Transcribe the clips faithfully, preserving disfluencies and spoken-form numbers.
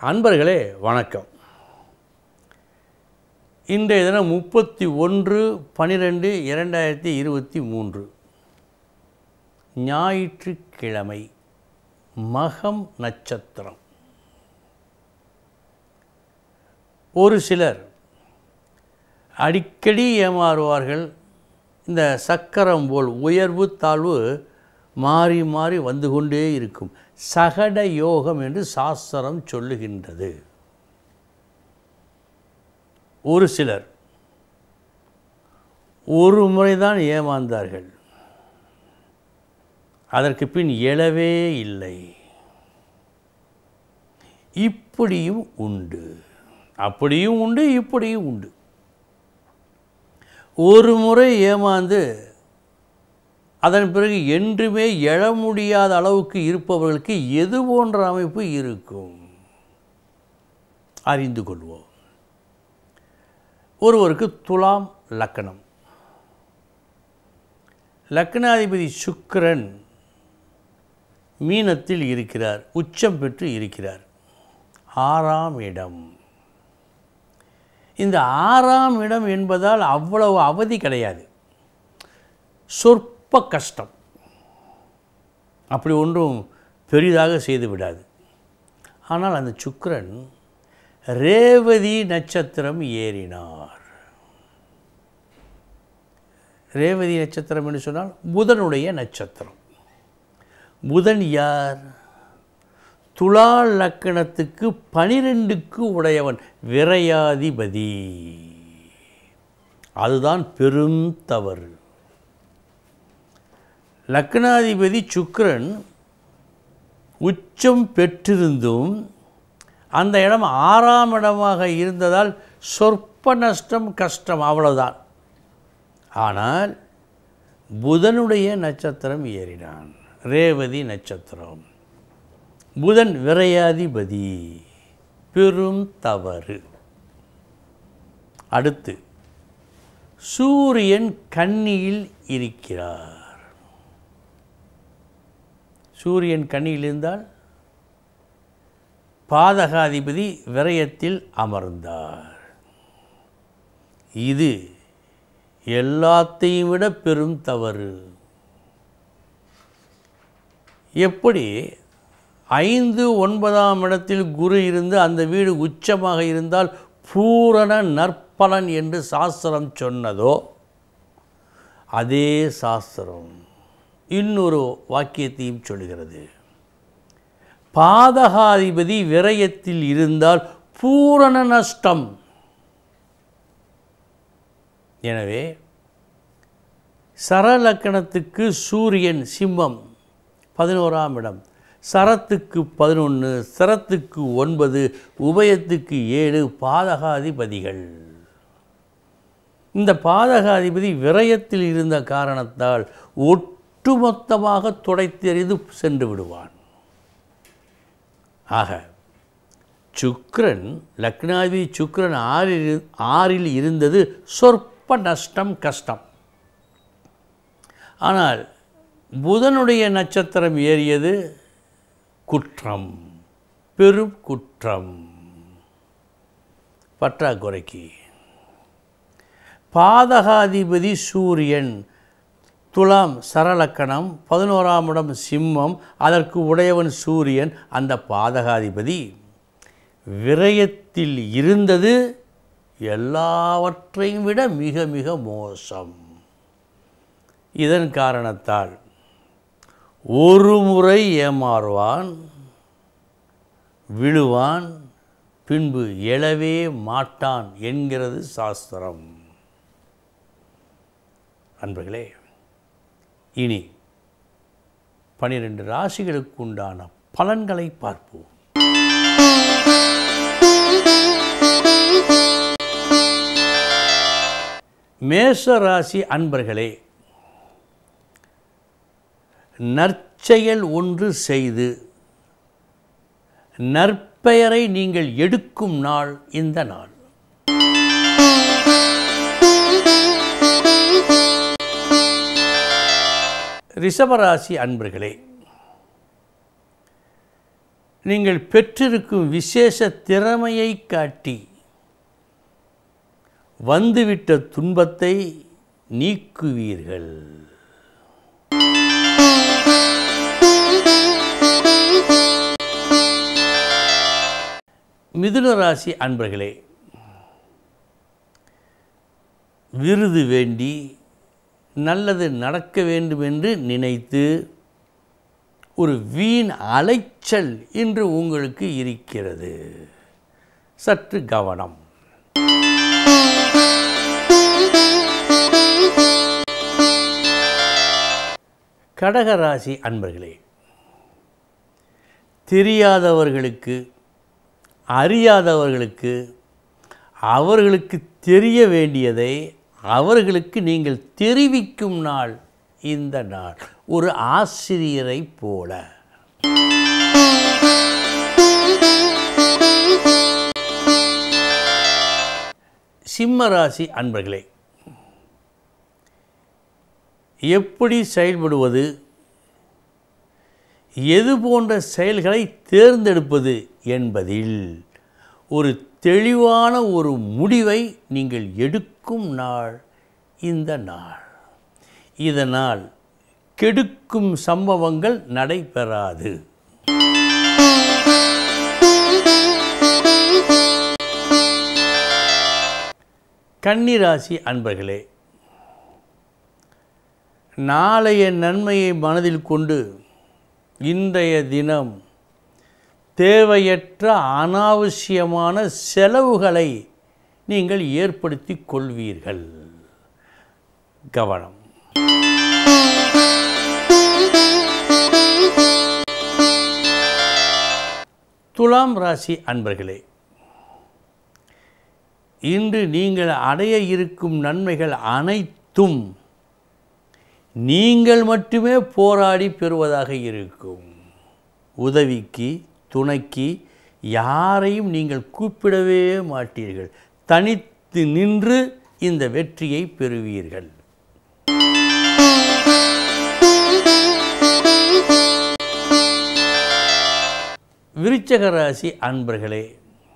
அன்பர்களே வணக்கம். இன்றைய தினம் முப்பத்தி ஒன்று பனிரெண்டு இரண்டாயிரத்தி இருபத்தி மூன்று ஞாயிற்றுக்கிழமை, மகம் நட்சத்திரம். ஒரு சிலர் அடிக்கடி ஏமாறுவார்கள். இந்த சக்கரம் போல் உயர்வு தாழ்வு மாறி மாறி வந்து கொண்டே இருக்கும். சகட யோகம் என்று சாஸ்திரம் சொல்லுகின்றது. ஒரு சிலர் ஒரு முறைதான் ஏமாந்தார்கள், அதற்கு பின் எழவே இல்லை. இப்படியும் உண்டு, அப்படியும் உண்டு, இப்படியும் உண்டு. ஒரு முறை ஏமாந்து அதன் பிறகு என்றுமே எழ முடியாத அளவுக்கு இருப்பவர்களுக்கு எது போன்ற அமைப்பு இருக்கும் அறிந்து கொள்வோம். ஒருவருக்கு துலாம் லக்னம், லக்னாதிபதி சுக்கிரன் மீனத்தில் இருக்கிறார், உச்சம் பெற்று இருக்கிறார். ஆறாம் இடம். இந்த ஆறாம் இடம் என்பதால் அவ்வளவு அவதி கிடையாது, சொற்ப கஷ்டம், அப்படி ஒன்றும் பெரிதாக செய்து விடாது. ஆனால் அந்த சுக்கிரன் ரேவதி நட்சத்திரம் ஏறினார். ரேவதி நட்சத்திரம் என்று சொன்னால் புதனுடைய நட்சத்திரம். புதன் யார்? துலா லக்கணத்துக்கு பனிரெண்டுக்கு உடையவன், விரையாதிபதி. அதுதான் பெரும் தவறு. லக்னாதிபதி சுக்கிரன் உச்சம் பெற்றிருந்தும் அந்த இடம் ஆறாம் இடமாக இருந்ததால் சொற்ப நஷ்டம், கஷ்டம், அவ்வளவுதான். ஆனால் புதனுடைய நட்சத்திரம் ஏறினான், ரேவதி நட்சத்திரம். புதன் விரையாதிபதி, பெரும் தவறு. அடுத்து சூரியன் கன்னியில் இருக்கிறார். சூரியன் கன்னியில் இருந்தால் பாதகாதிபதி விரயத்தில் அமர்ந்தார். இது எல்லாத்தையும் விட பெரும் தவறு. எப்படி ஐந்து ஒன்பதாம் இடத்தில் குரு இருந்து அந்த வீடு உச்சமாக இருந்தால் பூரண நற்பலன் என்று சாஸ்திரம் சொன்னதோ, அதே சாஸ்திரம் இன்னொரு வாக்கியத்தையும் சொல்கிறது. பாதகாதிபதி விரயத்தில் இருந்தால் பூரண நஷ்டம். எனவே சரலக்கணத்துக்கு சூரியன் சிம்மம் பதினோராம் இடம், சரத்துக்கு பதினொன்று, சரத்துக்கு ஒன்பது, உபயத்துக்கு ஏழு பாதகாதிபதிகள். இந்த பாதகாதிபதி விரயத்தில் இருந்த காரணத்தால் ஒட்டுமொத்தமாக துடைத்தெறிந்து சென்று விடுவான். ஆக சுக்கிரன், லக்னாதிபதி சுக்கிரன் ஆறில் ஆறில் இருந்தது சொற்ப நஷ்டம், கஷ்டம். ஆனால் புதனுடைய நட்சத்திரம் ஏறியது குற்றம், பெரும் குற்றம், பற்றாக்குறைக்கு. பாதகாதிபதி சூரியன் துலாம் சரலக்கணம், பதினோராம் இடம் சிம்மம், அதற்கு உடையவன் சூரியன். அந்த பாதகாதிபதி விரயத்தில் இருந்தது எல்லாவற்றையும் விட மிக மிக மோசம். இதன் காரணத்தால் ஒரு முறை ஏமாறுவான், விழுவான், பின்பு எழவே மாட்டான் என்கிறது சாஸ்திரம். அன்பர்களே, இனி பனிரெண்டு ராசிகளுக்கு உண்டான பலன்களை பார்ப்போம். மேஷ ராசி அன்பர்களே, நற்செயல் ஒன்று செய்து நற்பெயரை நீங்கள் எடுக்கும் நாள் இந்த நாள். ரிஷபராசி அன்பர்களே, நீங்கள் பெற்றிருக்கும் விசேஷ திறமையை காட்டி வந்துவிட்ட துன்பத்தை நீக்குவீர்கள். மிதுன ராசி அன்பர்களே, விருது வேண்டி நல்லது நடக்க வேண்டும் என்று நினைத்து ஒரு வீண் அலைச்சல் இன்று உங்களுக்கு இருக்கிறது. சற்று கவனம். கடகராசி அன்பர்களே, தெரியாதவர்களுக்கு அறியாதவர்களுக்கு அவர்களுக்கு தெரிய வேண்டியதை அவர்களுக்கு நீங்கள் தெரிவிக்கும் நாள் இந்த நாள். ஒரு ஆசிரியரை போல. சிம்மராசி அன்பர்களே, எப்படி செயல்படுவது, எது போன்ற செயல்களை தேர்ந்தெடுப்பது என்பதில் ஒரு தெளிவான ஒரு முடிவை நீங்கள் எடுக்கும் நாள் இந்த நாள். இதனால் கெடுக்கும் சம்பவங்கள் நடைபெறாது. கன்னிராசி அன்பர்களே, நாளைய நன்மையை மனதில் கொண்டு இன்றைய தினம் தேவையற்ற அனாவசியமான செலவுகளை நீங்கள் ஏற்படுத்தி கொள்வீர்கள். கவனம். துலாம் ராசி அன்பர்களே, இன்று நீங்கள் அடைய இருக்கும் நன்மைகள் அனைத்தும் நீங்கள் மட்டுமே போராடி பெறுவதாக இருக்கும். உதவிக்கு துணைக்கு யாரையும் நீங்கள் கூப்பிடவே மாட்டீர்கள். தனித்து நின்று இந்த வெற்றியை பெறுவீர்கள். விருச்சிக ராசி அன்பர்களே,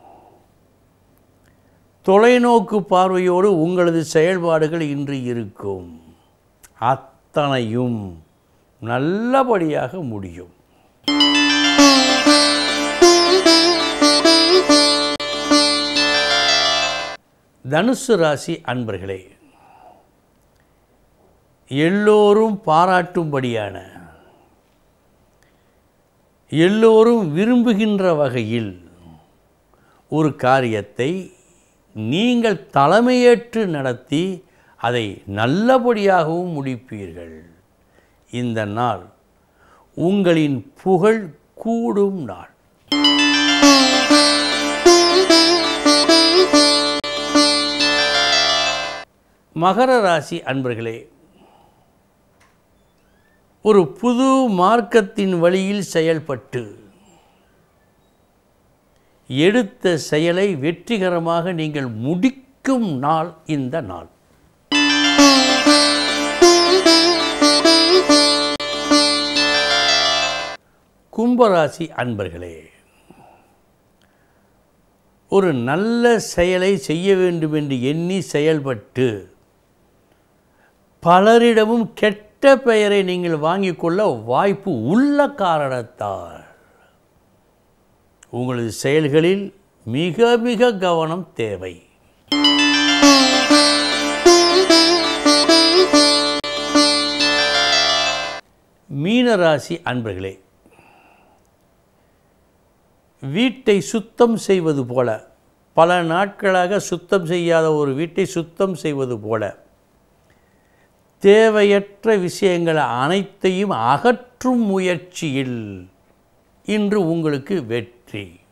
தொலைநோக்கு பார்வையோடு உங்களது செயல்பாடுகள் இன்று இருக்கும். அத்தனையும் நல்லபடியாக முடியும். தனுசு ராசி அன்பர்களே, எல்லோரும் பாராட்டும்படியான, எல்லோரும் விரும்புகின்ற வகையில் ஒரு காரியத்தை நீங்கள் தலைமையேற்று நடத்தி அதை நல்லபடியாகவும் முடிப்பீர்கள். இந்த நாள் உங்களின் புகழ் கூடும் நாள். மகர ராசி அன்பர்களே, ஒரு புது மார்க்கத்தின் வழியில் செயல்பட்டு எடுத்த செயலை வெற்றிகரமாக நீங்கள் முடிக்கும் நாள் இந்த நாள். கும்பராசி அன்பர்களே, ஒரு நல்ல செயலை செய்ய வேண்டும் என்று எண்ணி செயல்பட்டு பலரிடமும் கெட்ட பெயரை நீங்கள் வாங்கிக் கொள்ள வாய்ப்பு உள்ள காரணத்தால் உங்களது செயல்களில் மிக மிக கவனம் தேவை. மீனராசி அன்பர்களே, வீட்டை சுத்தம் செய்வது போல, பல நாட்களாக சுத்தம் செய்யாத ஒரு வீட்டை சுத்தம் செய்வது போல தேவையற்ற விஷயங்கள் அனைத்தையும் அகற்றும் முயற்சியில் இன்று உங்களுக்கு வெற்றி.